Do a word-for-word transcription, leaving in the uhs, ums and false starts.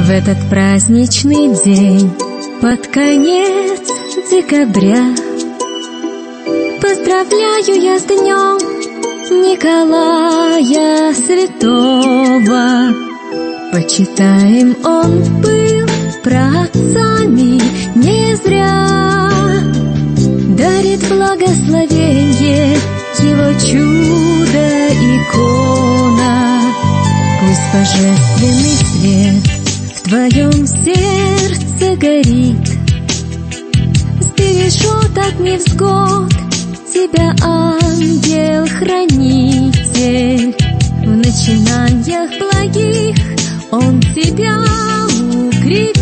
В этот праздничный день, под конец декабря, поздравляю я с днем Николая Святого. Почитаем, он был праотцами не зря, дарит благословение его чудо-икона. Пусть божественный свет в твоем сердце горит, сбережет от невзгод тебя ангел-хранитель. В начинаниях благих он тебя укрепит.